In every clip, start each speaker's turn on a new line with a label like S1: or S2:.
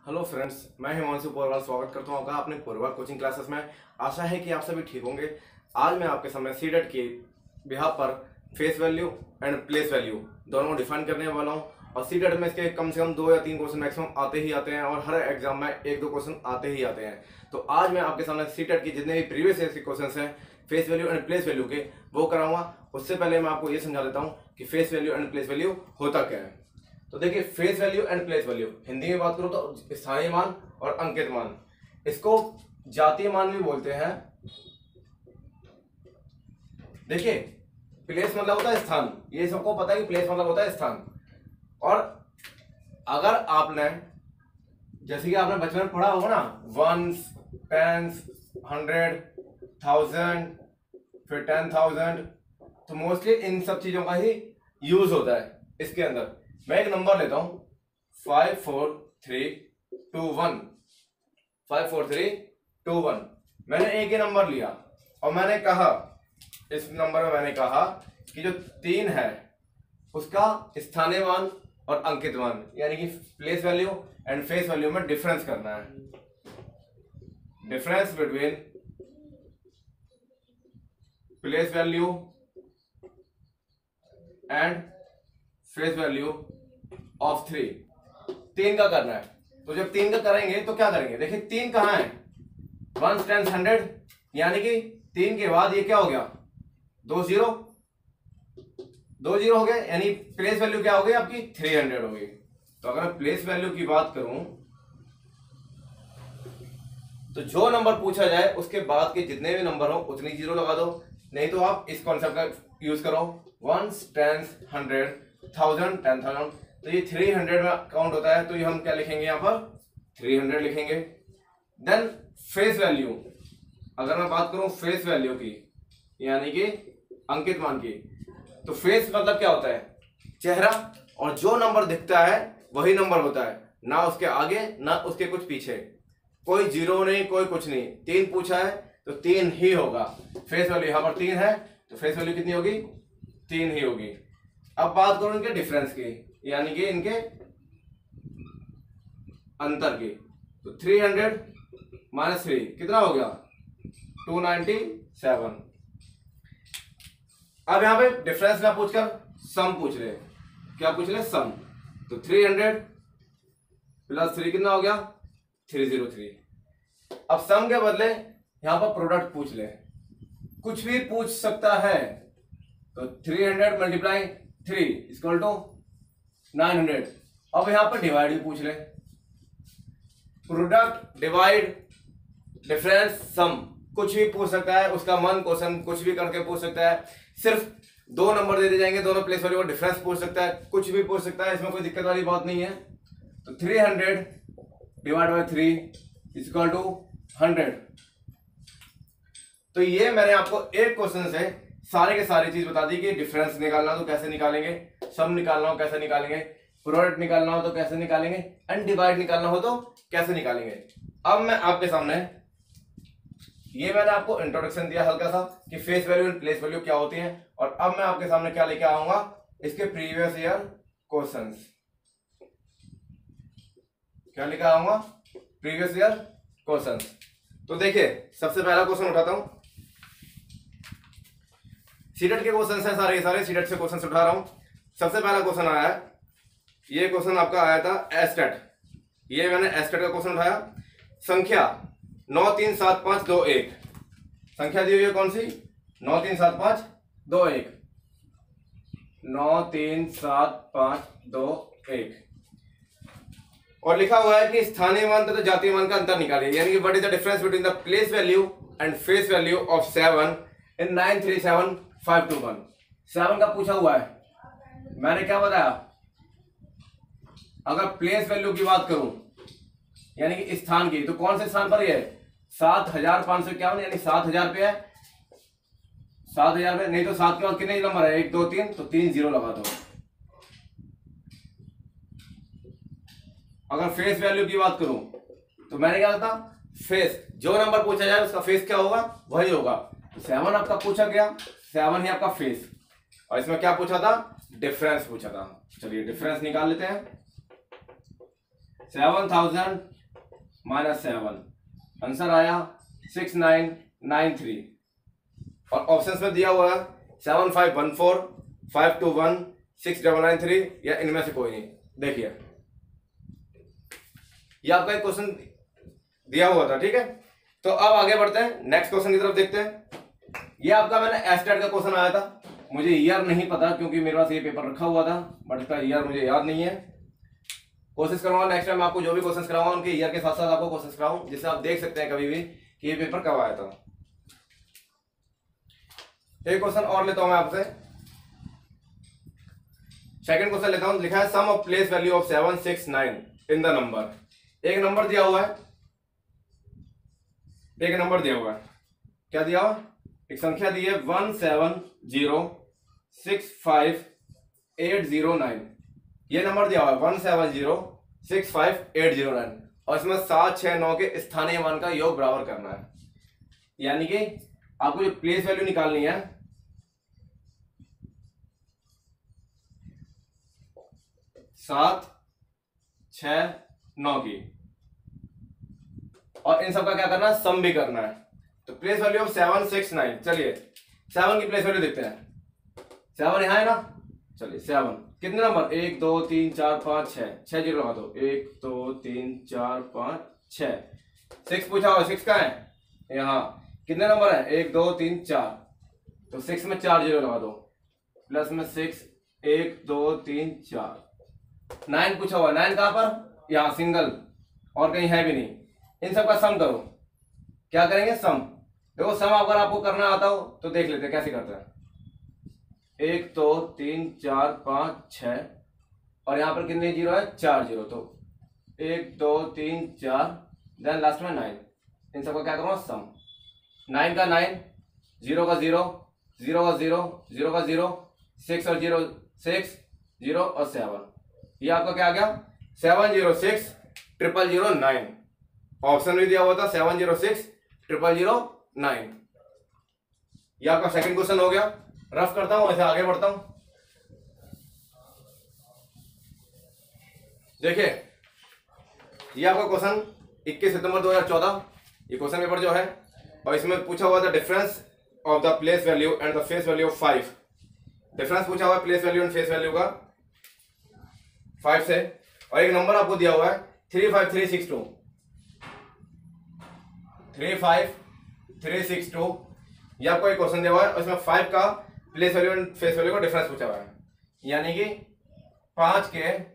S1: Hello friends, मैं हिमांशु पोरवाल स्वागत करता हूँ आपका अपने पोरवाल कोचिंग क्लासेस में। आशा है कि आप सभी ठीक होंगे। आज मैं आपके सामने सीटेट के बिहाफ पर face value and place value दोनों को डिफाइन करने वाला हूँ। और सीटेट में इसके कम से कम 2 या 3 क्वेश्चन मैक्सिमम आते ही आते हैं और हर एग्जाम में 1-2 क्वेश्चन आते ही आते हैं। तो आज मैं आपके सामने सीटेट के जितने भी प्रीवियस ईयर के क्वेश्चन हैं face value and place value के वो कराऊंगा। उससे पहले मैं आपको ये समझा देता हूँ कि face value and place value होता क्या है। तो देखिए, face value and place value Hindi में बात करूं तो स्थानीय मान और अंकित मान, इसको जातीय मान भी बोलते हैं। देखिए, प्लेस मतलब होता है स्थान, ये सबको पता है कि प्लेस मतलब होता है स्थान। और अगर आपने जैसे कि आपने बचपन में पढ़ा होगा ना, वंस, टेंस, 100, 1000, फिर 10,000, तो मोस्टली इन सब चीजों का ही यूज होता है इसके अंदर। मैं एक नंबर लेता हूं 54321। 54321 मैंने एक ही नंबर लिया और मैंने कहा, इस नंबर में मैंने कहा कि जो 3 है उसका स्थानीय मान और अंकित मान यानी कि place value and face value में डिफरेंस करना है। Difference between place value and face value of 3 का करना है। तो जब 3 का करेंगे तो क्या करेंगे, देखिए 3 कहां है, 1 10 100, यानी कि 3 के बाद ये क्या हो गया, 2 जीरो हो गए, यानी प्लेस वैल्यू क्या हो गई आपकी 300 हो गई। तो अगर मैं प्लेस वैल्यू की बात करूं तो जो नंबर पूछा जाए उसके बाद के जितने भी नंबर हो उतनी जीरो लगा दो, नहीं तो आप इस कॉन्सेप्ट का यूज करो, 1 10 100 1000 10,000, तो ये 300 में काउंट होता है। तो ये हम क्या लिखेंगे, यहाँ पर 300 लिखेंगे। देन फेस वैल्यू, अगर मैं बात करूं फेस वैल्यू की यानी कि अंकित मान की, तो फेस मतलब क्या होता है, चेहरा, और जो नंबर दिखता है वही नंबर होता है, ना उसके आगे ना उसके कुछ पीछे, कोई जीरो नहीं कोई कुछ नहीं। 3 पूछा है तो 3 ही होगा। फेस वैल्यू यहाँ पर 3 है तो फेस वैल्यू कितनी होगी, 3 ही होगी। अब बात करूं इनके डिफरेंस की यानी कि इनके अंतर की, तो 300 - 3 कितना हो गया, 297। अब यहां पे डिफरेंस ना पूछकर सम पूछ रहे, क्या पूछ रहे, सम। तो 300 + 3 कितना हो गया, 303। अब सम के बदले यहां पर प्रोडक्ट पूछ ले, कुछ भी पूछ सकता है। तो 300 × 3 = 900। अब यहां पर डिवाइड भी पूछ ले, प्रोडक्ट, डिवाइड, डिफरेंस, सम, कुछ भी पूछ सकता है। उसका मन क्वेश्चन कुछ भी करके पूछ सकता है। सिर्फ 2 नंबर दे दिए जाएंगे, दोनों प्लेस वैल्यू, डिफरेंस पूछ सकता है, कुछ भी पूछ सकता है, इसमें कोई दिक्कत वाली बात नहीं है। तो 300 / 3 = 100। तो ये मैंने आपको एक क्वेश्चन से सारे के सारी चीज बता दी कि डिफरेंस निकालना हो तो कैसे निकालेंगे, सम निकालना हो कैसे निकालेंगे, प्रोडक्ट निकालना हो तो कैसे निकालेंगे, एंड डिवाइड निकालना हो तो कैसे निकालेंगे। अब मैं आपके सामने, ये मैंने आपको इंट्रोडक्शन दिया हल्का सा कि face value and place value क्या होती है, और अब मैं आपके सामने क्या लेके आऊंगा, इसके प्रीवियस ईयर क्वेश्चंस। क्या लेके आऊंगा, प्रीवियस ईयर क्वेश्चंस। तो देखिए, सबसे पहला क्वेश्चन उठाता हूं, सीटेट के क्वेश्चन हैं सारे के सारे, सीटेट से क्वेश्चन उठा रहा हूं। सबसे पहला क्वेश्चन आया है, ये क्वेश्चन आपका आया था एस्टेट, ये मैंने एस्टेट का क्वेश्चन उठाया। संख्या 937521, संख्या दी हुई है कौन सी, 937521, 937521, और लिखा हुआ है कि स्थानीय मान तथा जातीय मान का अंतर निकालिए, यानी कि what is the difference between the place value and face value of 7 in 937521। 7 का पूछा हुआ है, मैंने क्या बताया, अगर प्लेस वैल्यू की बात करूं यानी कि स्थान की, तो कौन से स्थान पर है, 7551, यानी 7000 पे है, 7000 पे, नहीं तो 7 के बाद कितने नंबर है, 1 2 3, तो 3 जीरो लगा दो। अगर फेस वैल्यू की बात करूं तो मैंने क्या था, फेस, जो नंबर पूछा जाए उसका फेस क्या होगा, वही होगा। 7 आपका पूछा गया, 7 ही आपका फेस, और इसमें क्या पूछा था, डिफरेंस पूछा था। चलिए डिफरेंस निकाल लेते हैं। 7000 -7, आंसर आया 6993। और ऑप्शंस में दिया हुआ है 7514, 521, 6993 या इनमें से कोई नहीं। देखिए ये आपका एक क्वेश्चन दिया हुआ था, ठीक है। तो अब आगे बढ़ते हैं, नेक्स्ट क्वेश्चन की तरफ देखते हैं। ये आपका मैंने एस्टेट का क्वेश्चन आया था, मुझे ईयर नहीं पता क्योंकि मेरे पास ये पेपर रखा हुआ था, बट इसका ईयर मुझे याद नहीं है। कोशिश करूंगा नेक्स्ट टाइम आपको जो भी क्वेश्चन कराऊंगा उनके ईयर के साथ साथ आपको क्वेश्चन कराऊं, जिससे आप देख सकते हैं कभी भी कि ये पेपर कब आया था। एक क्वेश्चन और लेता हूं मैं आपसे, सेकंड क्वेश्चन लेता हूं। लिखा है sum of place value of 7, 6, 9 in the number. एक नंबर दिया हुआ है, एक नंबर दिया हुआ है, क्या दिया हुआ, एक संख्या दी है 170658009। ये नंबर दिया हुआ है 170658009 और इसमें 7, 6, 9 के स्थानीय मान का योग बराबर करना है। यानी कि आपको जो प्लेस वैल्यू निकालनी है 7, 6, 9 की, और इन सबका क्या करना है, सम भी करना है। तो प्लेस वैल्यू ऑफ 7, 6, 9, चलिए 7 की प्लेस वैल्यू देखते हैं। 7 यहां है ना, चलिए 7 कितने नंबर, 1 2 3 4 5 6, 6 जीरो लगा दो, 1 2 3 4 5 6। 6 पूछा हुआ, 6 का है यहाँ, कितने नंबर है, 1 2 3 4, तो 6 में 4 जीरो लगा दो, प्लस में 6, 1 2 3 4। 9 पूछा हुआ, 9 कहां पर, यहाँ सिंगल, और कहीं है भी नहीं। इन सब का सम करो, क्या करेंगे, सम। देखो सम अगर आपको करना आता हो तो देख लेते हैं कैसे करते हैं। 1 2 3 4 5 6 और यहाँ पर कितने जीरो है, 4 जीरो, तो 1 2 3 4 देन लास्ट में 9। इन सबका क्या करूँगा, सम। 9 का 9, 0 का 0, 0 का 0, 0 का 0, 6 और 0 6, 0 और 7। ये आपका क्या आ गया, 706009। ऑप्शन भी दिया हुआ था 706009। ये आपका सेकंड क्वेश्चन हो गया। रफ करता हूं, ऐसे आगे बढ़ता हूं। देखिए ये आपका क्वेश्चन 21 सितंबर 2014, ये क्वेश्चन पेपर जो है, और इसमें पूछा हुआ था difference of the place value and the face value of 5। Difference पूछा हुआ है place value and face value का 5 से, और एक नंबर आपको दिया हुआ है 35362। 35362 ये आपको एक क्वेश्चन दिया हुआ है, और इसमें 5 का place value and face value का डिफरेंस पूछा हुआ है। यानी कि 5 के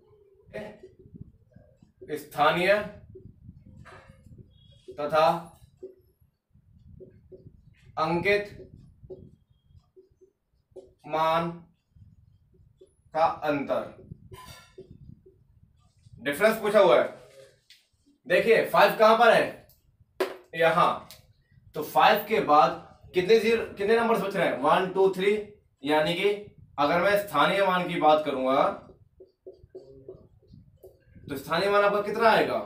S1: स्थानीय तथा अंकित मान का अंतर, डिफरेंस पूछा हुआ है। देखिए 5 कहां पर है, यहां, तो 5 के बाद कितने नंबर्स बच रहे हैं, 1 2 3। यानी कि अगर मैं स्थानीय मान की बात करूंगा तो स्थानीय मान आपका कितना आएगा,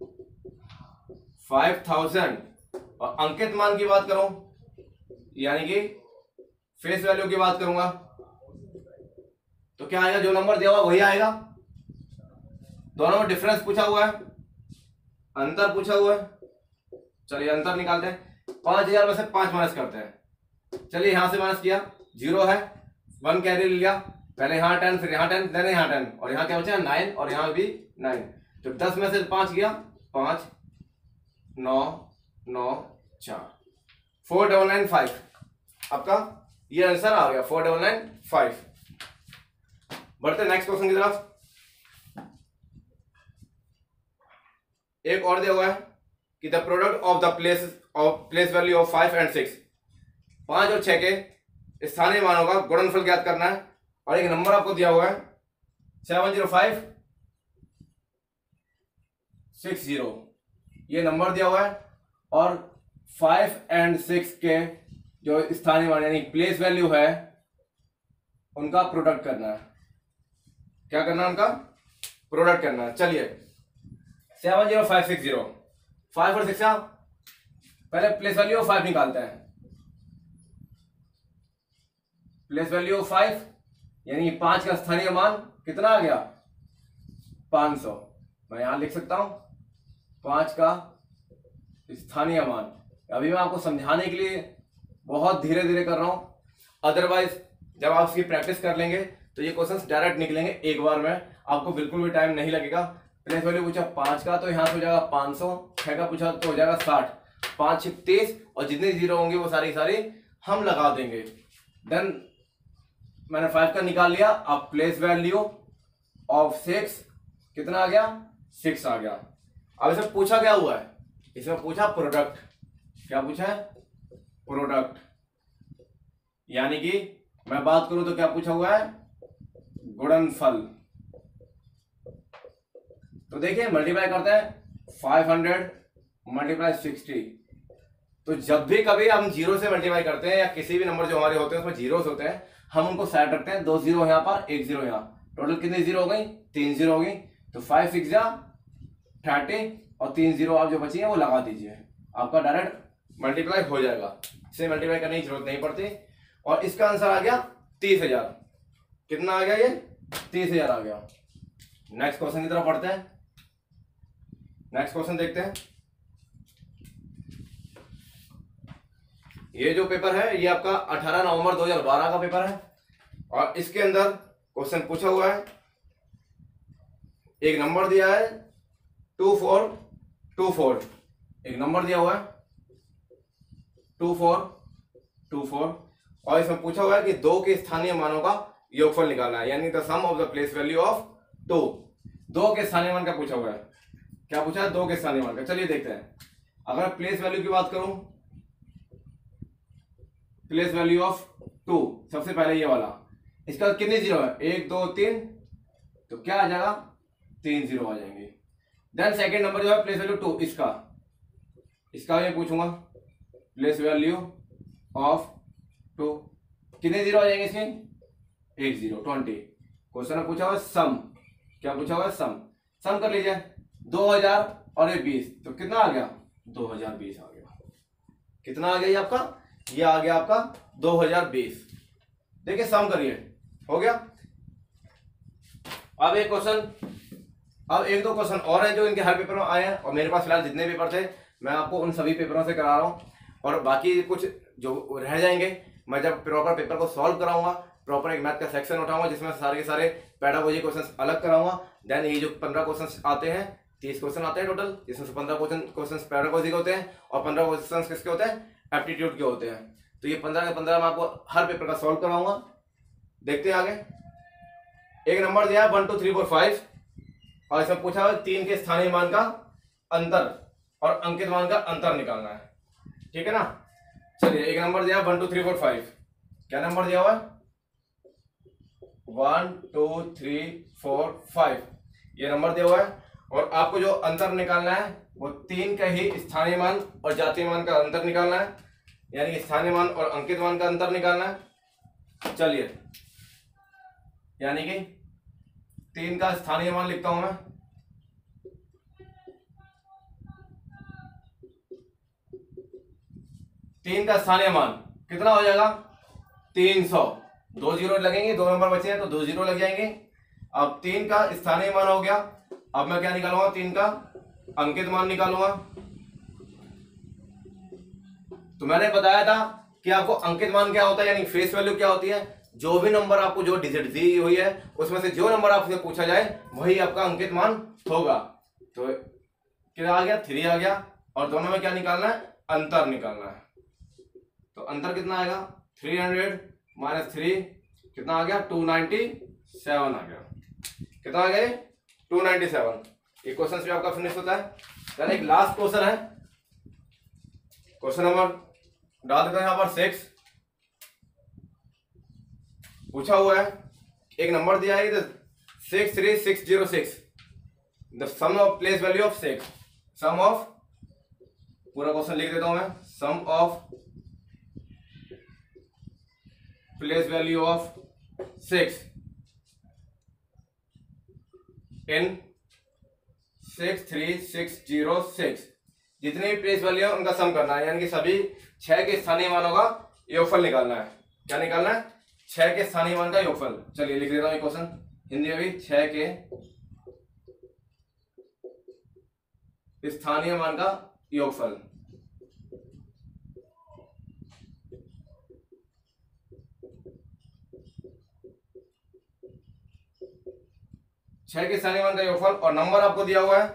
S1: 5000। और अंकित मान की बात करूं यानी कि फेस वैल्यू की बात करूंगा तो क्या आएगा, जो नंबर दिया हुआ वही आएगा। दोनों में डिफरेंस पूछा हुआ है, अंतर पूछा हुआ है। चलिए अंतर निकालते हैं। 5000 में से 5 माइनस करते हैं। चलिए यहां से माइनस किया, 0 है, 1 कैरी लिया, पहले यहाँ 10 फिर यहाँ 10 देन यहाँ 10, और यहाँ क्या बचा 9 और यहाँ भी 9। तो 10 में से 5 गया, 5 9 9 4, 4995 आपका ये आंसर आ गया, 4995। बढ़ते नेक्स्ट क्वेश्चन की तरफ। एक और दिया हुआ है कि the product of the place value of 5 and 6, 5 और 6 के स्थानीय मानों का गुणनफल ज्ञात करना है। और एक नंबर आपको दिया हुआ है 70560, ये नंबर दिया हुआ है, और 5 and 6 के जो स्थानीय मान यानी प्लेस वैल्यू है उनका प्रोडक्ट करना है। क्या करना है, उनका प्रोडक्ट करना है। चलिए 70560, 5 और 6 का पहले प्लेस वैल्यू ऑफ 5 निकालते हैं। प्लेस वैल्यू ऑफ 5 यानी 5 का स्थानीय मान कितना आ गया, 500, मैं यहां लिख सकता हूं 5 का स्थानीय मान। अभी मैं आपको समझाने के लिए बहुत धीरे धीरे कर रहा हूं, अदरवाइज जब आप इसकी प्रैक्टिस कर लेंगे तो ये क्वेश्चंस डायरेक्ट निकलेंगे एक बार में, आपको बिल्कुल भी टाइम नहीं लगेगा। प्लेस वैल्यू पूछा 5 का तो यहां से हो जाएगा 500, 6 का पूछा तो हो जाएगा 60, 5 6 30 और जितने जीरो होंगे वो सारी हम लगा देंगे। देन मैंने 5 का निकाल लिया। अब प्लेस वैल्यू ऑफ 6 कितना आ गया, 6 आ गया। अब इसमें पूछा क्या हुआ है, इसमें पूछा प्रोडक्ट। क्या पूछा है, प्रोडक्ट। यानी कि मैं बात करूं तो क्या पूछा हुआ है, गुणनफल। तो देखिए मल्टीप्लाई करते हैं 500 मल्टीप्लाई 60। तो जब भी कभी हम जीरो से मल्टीप्लाई करते हैं या किसी भी नंबर जो हमारे होते हैं उसमें जीरोस होते हैं, हम उनको साइड रखते हैं, 2 जीरो यहाँ पर 1 जीरो यहाँ, टोटल कितनी जीरो हो गई, 3 जीरो हो गई। तो 5 6 जा 30 और 3 जीरो आप जो बची है वो लगा दीजिए, आपका डायरेक्ट मल्टीप्लाई हो जाएगा, इसे मल्टीप्लाई करने की जरूरत नहीं पड़ती। और इसका आंसर आ गया 30,000। कितना आ गया, ये 30,000 आ गया। नेक्स्ट क्वेश्चन की तरफ पढ़ते हैं। नेक्स्ट क्वेश्चन देखते हैं। ये जो पेपर है ये आपका 18 नवंबर 2012 का पेपर है और इसके अंदर क्वेश्चन पूछा हुआ है, एक नंबर दिया है 2424, एक नंबर दिया हुआ है 2424 और इसमें पूछा हुआ है कि 2 के स्थानीय मानों का योगफल निकालना है, यानी the sum of the place value of 2। 2 के स्थानीय मान का पूछा हुआ है। क्या पूछा है, 2 के स्थानीय मान का। चलिए देखते हैं। अगर प्लेस वैल्यू की बात करूं, प्लेस वैल्यू ऑफ 2, सबसे पहले ये वाला, इसका कितने जीरो है, 1 2 3, तो क्या आ जाएगा, 3 जीरो आ जाएंगे। देन सेकंड नंबर जो है प्लेस वैल्यू 2, इसका ये पूछूंगा, प्लेस वैल्यू ऑफ 2 कितने जीरो आ जाएंगे इसमें, 1 जीरो 20। क्वेश्चन में पूछा हुआ सम, क्या पूछा हुआ है, सम कर लीजिए, 2000 और ये 20, तो कितना आ गया, 2020 आ गया। कितना आ गया ये आपका, ये आ गया आपका 2020। देखिए सम करिए, हो गया। अब एक क्वेश्चन, अब 1-2 क्वेश्चन और हैं जो इनके हर पेपर में आए हैं और मेरे पास फिलहाल जितने पेपर थे मैं आपको उन सभी पेपरों से करा रहा हूं, और बाकी कुछ जो रह जाएंगे मैं जब प्रॉपर पेपर को सॉल्व कराऊंगा, प्रॉपर एक मैथ का सेक्शन उठाऊंगा जिसमें सारे के सारे पैडागोजी क्वेश्चंस अलग कराऊंगा। देन ये जो 15 क्वेश्चंस आते हैं, 30 क्वेश्चन आते हैं टोटल, जिसमें से 15 क्वेश्चन पैडागोजी के होते हैं और 15 क्वेश्चन किसके होते हैं, एप्टीट्यूड के होते हैं। तो ये 15 के 15 मैं आपको हर पेपर का सॉल्व कराऊंगा। देखते हैं आगे। एक नंबर दिया है 1 2 3 4 5 और इसमें पूछा हुआ 3 के स्थानीय मान का अंतर और अंकित मान का अंतर निकालना है, ठीक है ना। चलिए एक नंबर दिया 1 2 3 4 5, क्या नंबर दिया हुआ है, 1 2 3 4 5, ये नंबर दिया हुआ है। और आपको जो अंतर निकालना है वो 3 का ही स्थानीय मान और जातीय मान का अंतर निकालना है, यानी स्थानीय मान और अंकित मान का अंतर निकालना है। चलिए, यानी कि 3 का स्थानीय मान लिखता हूं मैं, तीन का स्थानीय मान कितना हो जाएगा, 300। 2 जीरो लगेंगे, 2 नंबर बचे हैं तो 2 जीरो लग जाएंगे। अब 3 का स्थानीय मान हो गया, अब मैं क्या निकालूंगा, 3 का अंकित मान निकालूंगा। तो मैंने बताया था कि आपको अंकित मान क्या होता है, यानी फेस वैल्यू क्या होती है, जो भी नंबर आपको जो डिजिट दी हुई है उसमें से जो नंबर आपसे पूछा जाए वही आपका अंकित मान होगा। तो क्या आ गया, 3 आ गया, और दोनों में क्या निकालना है, अंतर निकालना है। तो अंतर कितना आएगा, 300 माइनस 3 कितना आ गया, 297 आ गया। कितना आ गया, 297। ये क्वेश्चन भी आपका फिनिश होता है। यानी एक लास्ट क्वेश्चन है, क्वेश्चन नंबर डाल देते हैं यहां पर 6। पूछा हुआ है, एक नंबर दिया है 63606, the sum of place value of 6, sum of, पूरा क्वेश्चन लिख देता हूं मैं, sum of place value of 6 in 63606, जितने भी प्लेस वैल्यू है उनका सम करना है, यानी कि सभी 6 के स्थानीय मानों का योगफल निकालना है। क्या निकालना है, 6 के स्थानीय मान का योगफल। चलिए लिख देता हूं क्वेश्चन हिंदी में भी, 6 के स्थानीय मान का योगफल। छह के स्थानीय मान का योगफल और नंबर आपको दिया हुआ है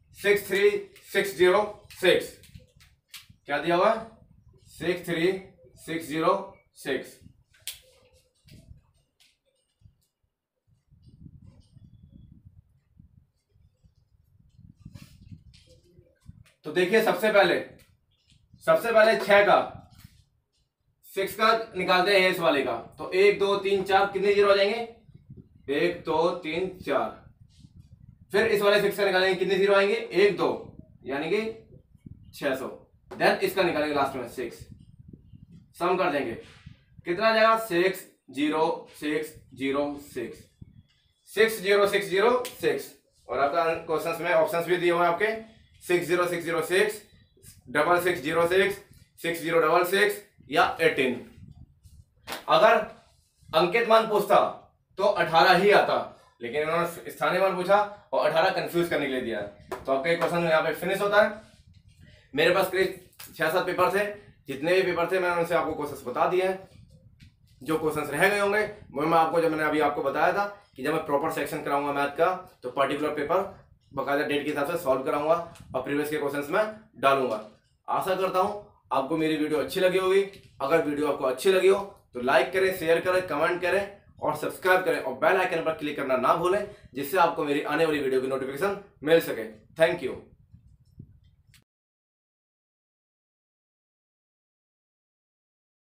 S1: 63606। क्या दिया हुआ है? 63606। तो देखिए सबसे पहले 6 का 6 का निकालते हैं इस वाले का। तो 1 2 3 4 कितने जीरो आ जाएंगे? 1 2 3 4। फिर इस वाले 6 का निकालेंगे, कितने जीरो आएंगे? 1 2, यानी कि 600। देन इसका निकालेंगे लास्ट में 6, सम कर देंगे, कितना आ जाएगा? 60606 60606। और आपका क्वेश्चन में ऑप्शंस भी दिए हुए हैं आपके 60606, 6606, 6066 या 18। अगर अंकित मान पूछता तो 18 ही आता, लेकिन इन्होंने स्थानीय मान पूछा और 18 कंफ्यूज करने के लिए दिया है। तो आपका क्वेश्चन यहाँ पे फिनिश होता है। मेरे पास करीब 6-7 पेपर थे, जितने भी पेपर थे मैंने उनसे आपको क्वेश्चंस बता दिए हैं। जो क्वेश्चंस रह गए होंगे वो मैं आपको, जब मैंने अभी आपको बताया था कि जब मैं प्रॉपर सेक्शन कराऊंगा मैथ का तो पर्टिकुलर पेपर बकायदा डेट के हिसाब से सॉल्व कराऊंगा और प्रीवियस के क्वेश्चंस में डालूंगा। आशा करता हूं आपको मेरी वीडियो अच्छी लगी होगी। अगर वीडियो आपको अच्छी लगी हो तो लाइक करें, शेयर करें, कमेंट करें और सब्सक्राइब करें और बेल आइकन पर क्लिक करना ना भूलें, जिससे आपको मेरी आने वाली वीडियो की नोटिफिकेशन मिल सके। Thank you.